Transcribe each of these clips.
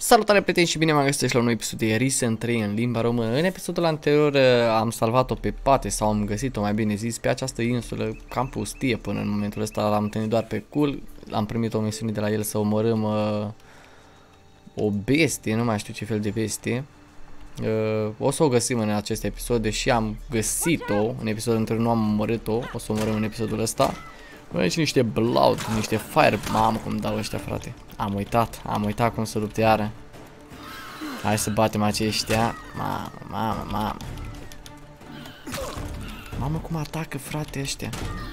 Salutare prieteni și bine m-am găsit la un nou episod de Risen 3 în limba română. În episodul anterior am salvat-o pe pate sau am găsit-o mai bine zis pe această insulă cam pustie până în momentul ăsta. L-am întâlnit doar pe cool. Am primit o misiune de la el să omorâm o bestie, nu mai știu ce fel de bestie. O să o găsim în acest episod, deși am găsit-o în episodul anterior, nu am omorât-o. O să o omorâm în episodul ăsta. Aici niște blood, niște fire. Mamă cum dau ăștia, frate. Am uitat cum se lupte iară. Hai să batem aceștia. Mamă. Mamă cum atacă, frate, ăștia.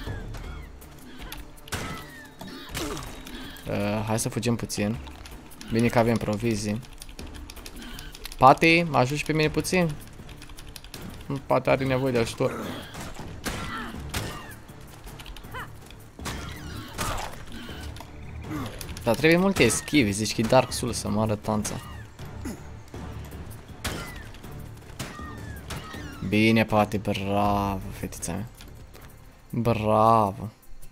Hai să fugim puțin. Bine că avem provizii. Pate, mă ajut și pe mine puțin? Pate are nevoie de ajutor. Dar trebuie multe eschive, zici că e Dark Souls să moară tanța. Bine, Pate, bravo, fetița mea. Bravo.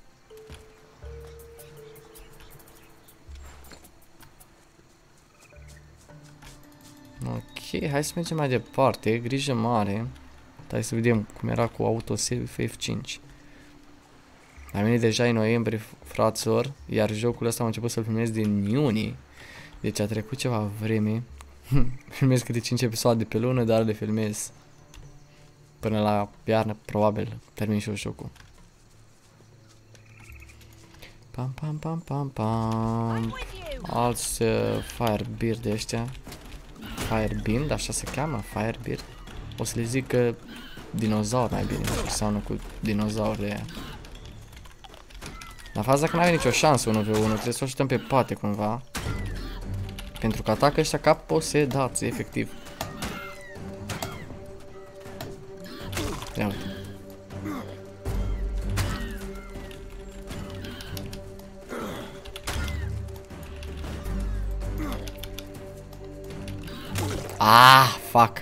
Ok, hai să mergem mai departe, grijă mare. Hai să vedem cum era cu autosave F5. La mine deja e noiembrie, fraților, iar jocul ăsta am început să-l filmez din iunie. Deci a trecut ceva vreme. Filmez câte 5 episoade pe lună, dar le filmez până la iarnă, probabil, termin și eu jocul. Pam. Alți Firebeard de ăștia. Firebeard, așa se cheamă, Firebeard. O să le zic că dinozaur mai bine, nu seamănă cu dinozaurile aia. La faza că n-avem nicio șansă 1v1, trebuie să o ajutăm pe Pate cumva. Pentru că atacă ăștia ca posedați, efectiv. Ia uite. Fuck.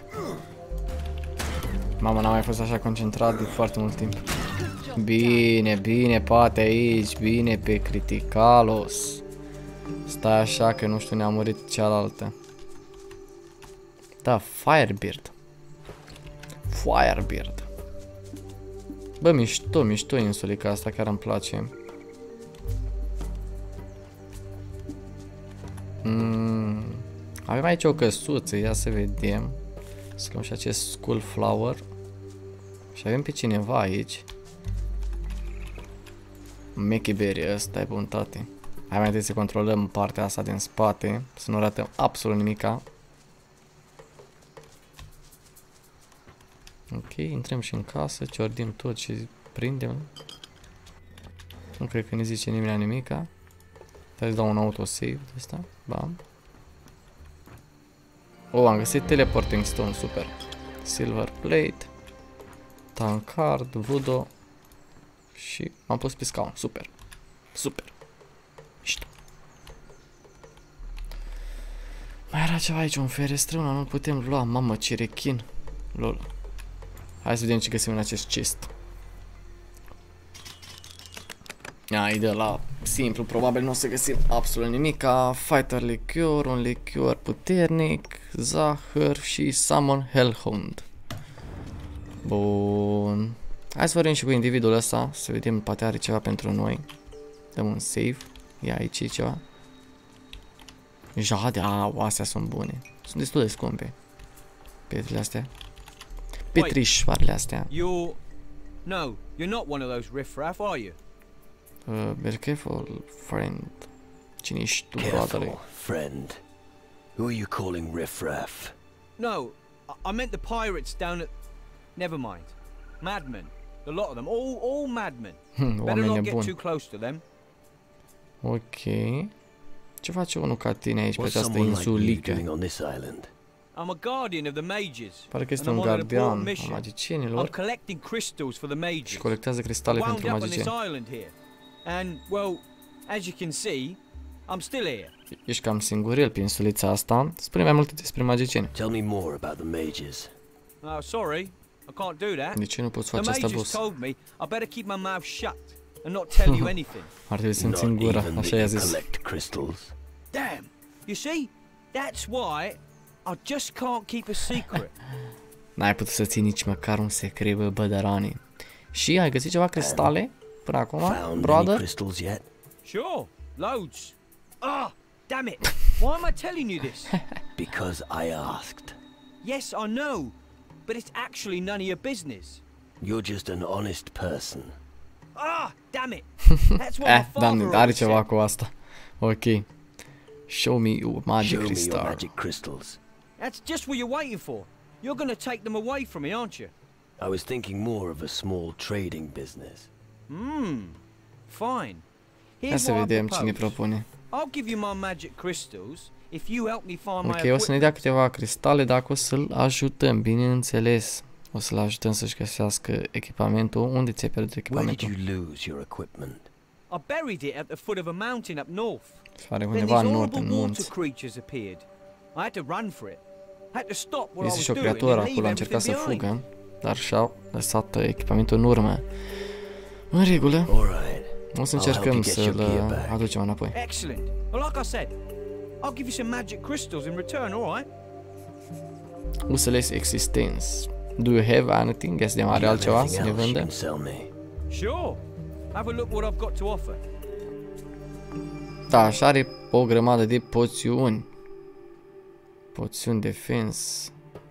Mama, n-am mai fost așa concentrat de foarte mult timp. Bine, Pate aici, bine pe Criticalos. Stai așa că nu știu, ne-a murit cealaltă. Da, Firebeard. Bă, mișto insulica asta, chiar îmi place. Avem aici o căsuță, ia să vedem. Să luăm și acest Skull Flower. Și avem pe cineva aici. Mechiberry, ăsta e buntate. Hai mai întâi să controlăm partea asta din spate, să nu ratăm absolut nimica. Ok, intrăm și în casă, ciordim tot și prindem. Nu cred că ne zice nimeni nimica. Hai să dau un autosave de ăsta. Bam. Am găsit teleporting stone, super. Silver plate. Tankard, voodoo. Și m-am pus pe scaun, super. Mișto. Mai era ceva aici, un ferestră, nu-l putem lua, mamă, ce rechin. Lol. Hai să vedem ce găsim în acest chest. E de la simplu, probabil nu o să găsim absolut nimic. Fighter liqueur, un liqueur puternic, zahăr și summon hellhound. Bun. Hai să vorbim și cu individul ăsta, să vedem, poate are ceva pentru noi. Dăm un save. Ia aici ceva. Jade, astea sunt bune. Sunt destul de scumpe. Pietrele astea. Petrișoarele astea. No, you're not one of those riffraff, are you? Be careful, friend. Cine ești tu, brother? Friend. Who are you calling riffraff? No, I meant the pirates down at... Never mind. Madmen. A lot of them. All madmen. Better not get too close to them. Ok. Ce face unul ca tine aici pe această insulică? I'm a guardian of the mages. Pare că este un gardian al magicienilor. Și colectează cristale pentru magicieni. And well, as you can see, I'm still here. Ești cam singurel pe insulița asta. Spune mai multe despre magicieni. Tell me more about the mages. Sorry, I can't do that. De ce nu poți face asta, boss? The mages told me I better keep my mouth shut and not tell you anything. Ar trebui să-mi țin gura, așa i-a zis. Damn, you see? That's why I just can't keep a secret. N-ai putut să ții nici măcar un secret, bă, bădăranii. Și ai găsit ceva cristale până acum, brother? Sure, loads. Ah, damn it. Why am I telling you this? Because I asked. Yes, I know, but it's actually none of your business. You're just an honest person. Ah, damn it. That's what my father are ceva cu asta. Ok. Show me your magic crystals. That's just what you're waiting for. You're gonna take them away from me, aren't you? I was thinking more of a small trading business. Fine. Hai să vedem cine propune. I'll give you my magic crystals if you help me find my Ok, o să ne dea câteva cristale dacă o să-l ajutăm, bineînțeles. O să-l ajutăm să-și găsească echipamentul. Unde ți-ai pierdut echipamentul? Where did you lose your equipment? I buried it at the foot of a mountain up north. Are undeva în nord, în munți. Este și o creatură acolo, a încercat să fugă, dar și-a lăsat echipamentul în urmă. În regulă. O să încercăm să-l aducem înapoi. Useless existence. Do you have anything? Guess de are altceva să ne vândă? Sure. Have a look what I've got to offer. Da, și are o grămadă de poțiuni. Poțiuni defense.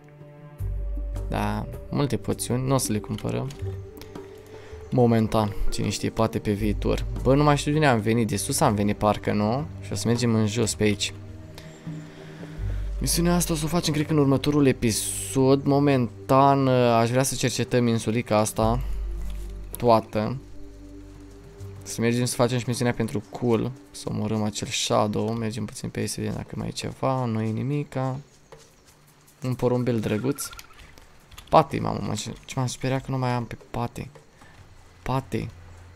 Da, multe poțiuni, nu o să le cumpărăm momentan, cine știe, poate pe viitor. Bă, nu mai știu de unde am venit, de sus am venit parcă, nu? Și o să mergem în jos pe aici. Misiunea asta o să o facem, cred că în următorul episod. Momentan aș vrea să cercetăm insulica asta toată. Să mergem să facem și misiunea pentru cool. Să omorâm acel shadow. Mergem puțin pe ei să vedem dacă mai e ceva. Nu e nimica. Un porumbel drăguț. Pate, mamă, ce m-am speriat că nu mai am pe pate. Pate.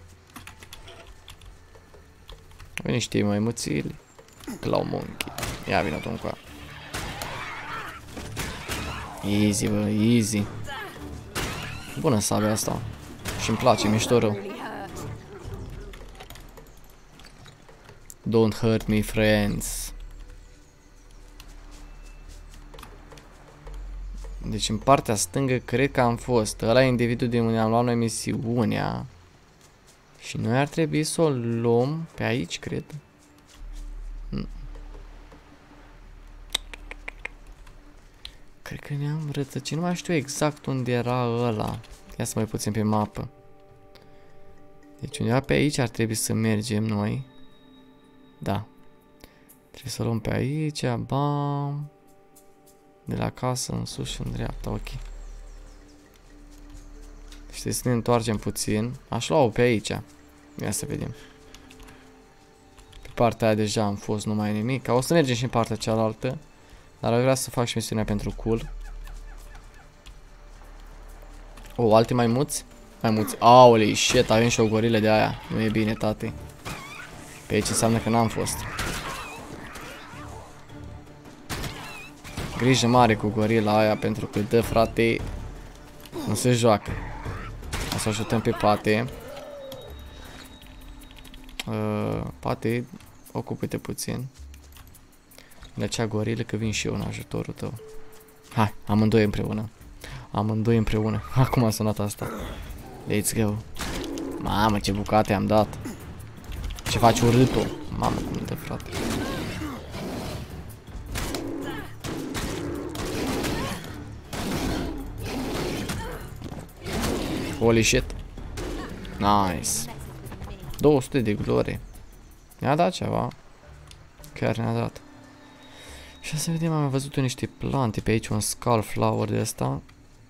Avem niște maimuțili. Claw monkey. Ia vină tu încoa. Easy, bă, easy. Bună sabia asta. Și-mi place, mișto rău. Don't hurt me, friends. Deci în partea stângă cred că am fost. Ăla e individul de unde am luat noi misiunea. Și noi ar trebui să o luăm pe aici, cred. Cred că ne-am rătăcit. Nu mai știu exact unde era ăla. Ia să mai puțin pe mapă. Deci undeva pe aici ar trebui să mergem noi. Da. Trebuie să luăm pe aici. Bam. De la casă în sus și în dreapta. Ok. Deci să ne întoarcem puțin. Aș lua-o pe aici. Ia să vedem. Pe partea aia deja am fost, nu mai e nimic. O să mergem și în partea cealaltă. Dar aș vrea să fac și misiunea pentru cool. O, alte maimuți? Maimuți. Aolei, shit, avem și o gorilă de aia. Nu e bine, tate. Pe aici înseamnă că n-am fost. Grijă mare cu gorila aia, pentru că dă, frate, nu se joacă. O să ajutăm pe Pate. Pate, ocupă-te puțin de acea gorilă, că vin și eu în ajutorul tău. Hai, amândoi împreună. Amândoi împreună. Acum a sunat asta. Let's go. Mamă, ce bucate am dat. Ce faci, urâtul? Mamă, cum dă, frate. Holy shit. Nice. 200 de glorie. Ne-a dat ceva. Chiar ne-a dat. Și să vedem, am văzut eu niște plante pe aici, un skull flower de asta.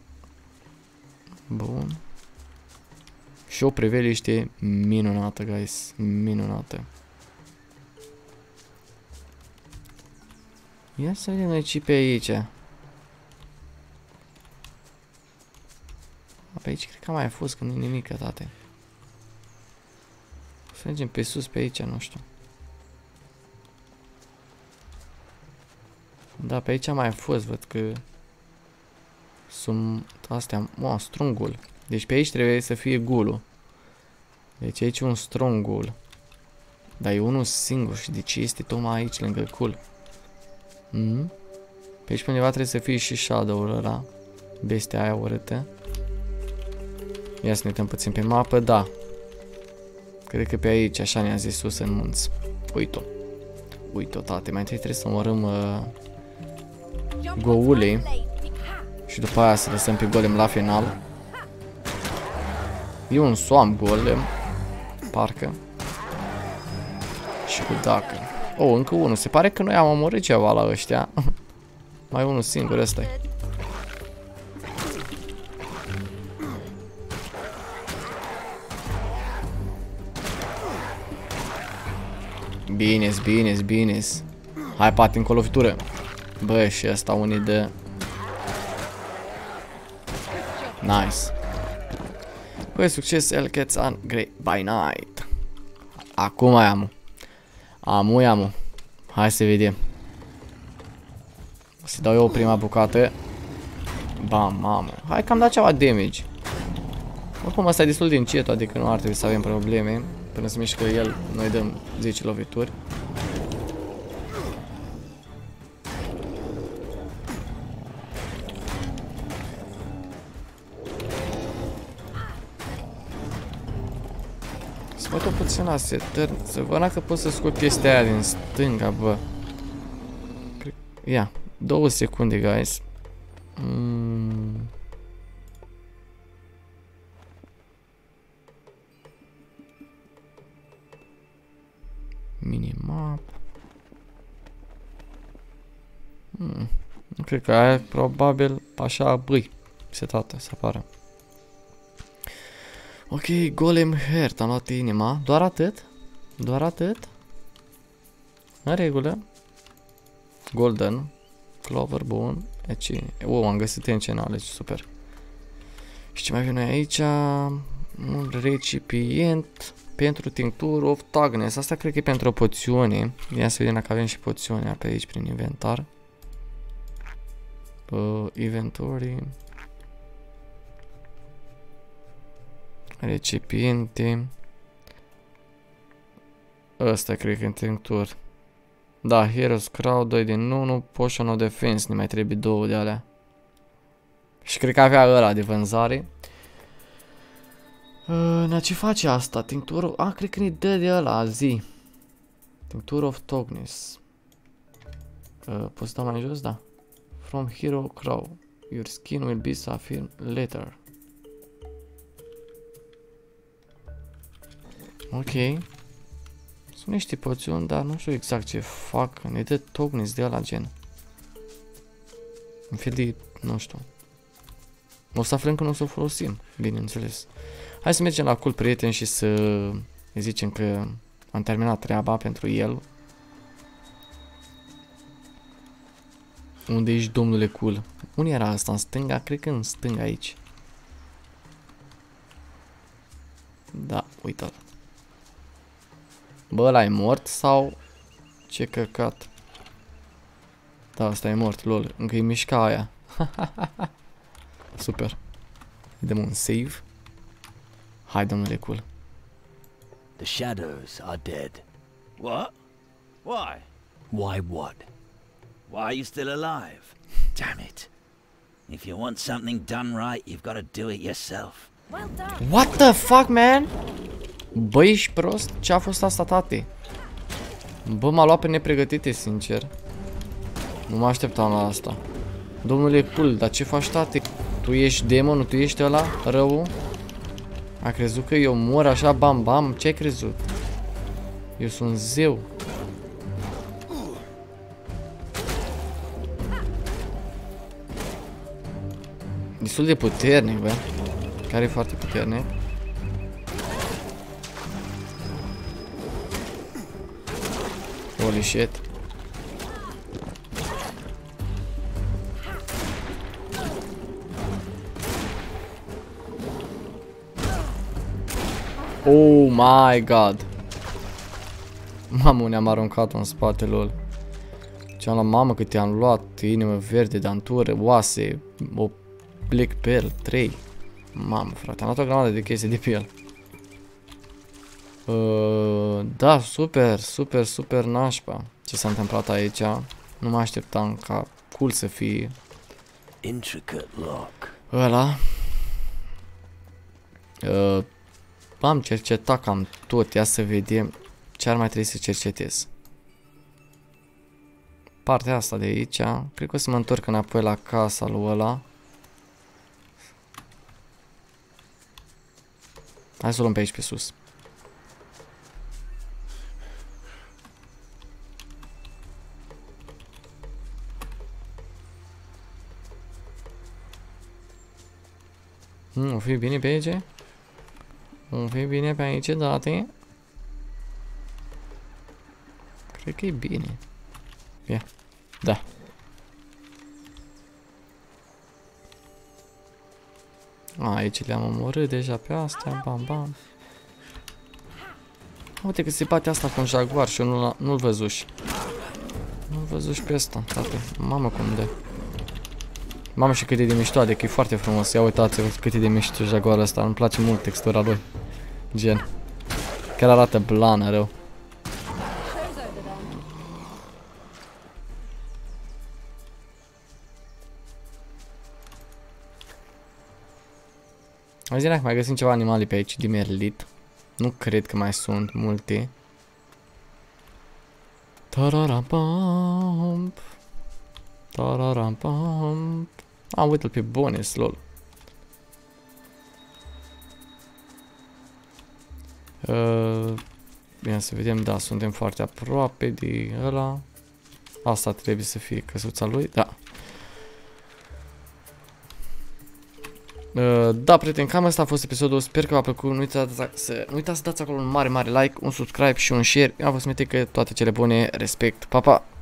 Bun. Și o priveliște minunată, guys. Minunată. Ia să vedem noi ce pe aici. Pe aici cred că mai a fost, că nu e nimic, tate. Să mergem pe sus pe aici, nu știu. Da, pe aici mai a fost, văd că sunt astea, strongul. Deci pe aici trebuie să fie gulul. Deci aici un strongul. Dar e unul singur și de ce este tocmai aici lângă gul? Pe aici undeva trebuie să fie și shadow-ul ăla. Bestia aia urâtă. Ia să ne uităm puțin pe mapă, da. Cred că pe aici, așa ne-a zis sus în munți. Uite-o. Uite-o, tate. Mai întâi trebuie să omorâm goulei. Și după aia să lăsăm pe golem la final. E un swamp golem. Parcă. Și cu dacă. Oh, încă unul. Se pare că noi am omorât ceva la ăștia. Mai unul singur, ăsta-i. Bine-s, bine-s, bine-s. Hai, Pati, încă o lovitură. Bă, și ăsta unii de... Nice. Cu succes, El Quetzal Great by Night. Acum am. Amu. Hai să vedem. O să dau eu prima bucată. Bam, mamă. Hai că am dat ceva damage. Oricum asta e destul de încet, adică nu ar trebui să avem probleme. Până să mișcă el, noi dăm 10 lovituri. Să văd o puțin la setări, să văd dacă pot să scot chestia aia din stânga, bă. Ia, 2 secunde, guys. Minimap. Nu cred că aia probabil așa, băi, setată să apară. Ok, Golem Heart, am luat inima. Doar atât? Doar atât? În regulă. Golden. Clover, bun. Aici. Am găsit encenale, super. Și ce mai avem noi aici? Un recipient pentru Tincture of Toughness. Asta cred că e pentru o poțiune. Ia să vedem dacă avem și poțiunea pe aici prin inventar. Inventory. Recipiente. Ăsta cred că e Tincture. Da, Heroes Crowd 2 din 1, Potion of Defense, ne mai trebuie 2 de alea. Și cred că avea ăla de vânzare. Na, ce face asta? Tincture... cred că ne dă de ăla, zi. Tincture of Toughness. Poți da mai jos? Da. From Hero Crow. Your skin will be sapphire later. Ok. Sunt niște poțiuni, dar nu știu exact ce fac. Ne dă toughness de ăla, gen. Un fel de... nu știu. O să aflăm că nu o să o folosim, bineînțeles. Hai să mergem la Cool Prieten și să îi zicem că am terminat treaba pentru el. Unde ești, domnule Cool? Unde era asta? În stânga? Cred că în stânga aici. Da, uite-l. Bă, ăla e mort sau... ce căcat? Da, ăsta e mort, lol. Încă e mișca aia. Super. Dăm un save. Hai, domnule Cool. The shadows are dead. What? Why? Why what? Why are you still alive? Damn it. If you want something done right, you've got to do it yourself. Well done. What the fuck, man? Bă, ești prost? Ce a fost asta, tate? Bă, m-a luat pe nepregătite, sincer. Nu mă așteptam la asta. Domnule Cool, dar ce faci, tate? Tu ești demonul, tu ești ăla, rău? A crezut că eu mor așa, bam, bam? Ce ai crezut? Eu sunt zeu. Destul de puternic, bă. Care e foarte puternic. Holy shit. Oh my god. Mamă, ne-am aruncat în spatele lor. Ce-am luat, mamă, cât i-am luat. Inimă verde, dantură, oase, o Black Pearl 3. Mamă, frate, am luat o grămadă de chestii de pe el. Da, super, super, super nașpa. Ce s-a întâmplat aici? Nu mă așteptam ca cool să fie intricate lock. ăla. Am cercetat cam tot, ia să vedem ce ar mai trebui să cercetez. Partea asta de aici, cred că o să mă întorc înapoi la casa lui ăla. Hai să o luăm pe aici pe sus. O fi bine pe aici? O fi bine pe aici, date? Cred că e bine. Ia. Da. Aici le-am omorât deja pe astea. Bam, bam. Uite că se bate asta cu un jaguar și eu nu-l văzuși. Nu-l văzuși pe ăsta, tată. Mamă cum dă. Mamă și cât e de mișto, adică e foarte frumos. Ia uitați-vă cât e de mișto jaguarul ăsta. Îmi place mult textura lui. Gen. Chiar arată blană rău. Hai zi dacă mai găsim ceva animale pe aici de merlit. Nu cred că mai sunt multe. Tararampam. Tararampam. Uite-l pe bonus, lol. Bine să vedem, da, suntem foarte aproape de ăla. Asta trebuie să fie căsuța lui, da. Da, prieteni, cam asta a fost episodul. Sper că v-a plăcut. Nu uitați să dați acolo un mare like, un subscribe și un share. Eu am fost Mitecă, toate cele bune, respect, pa, pa!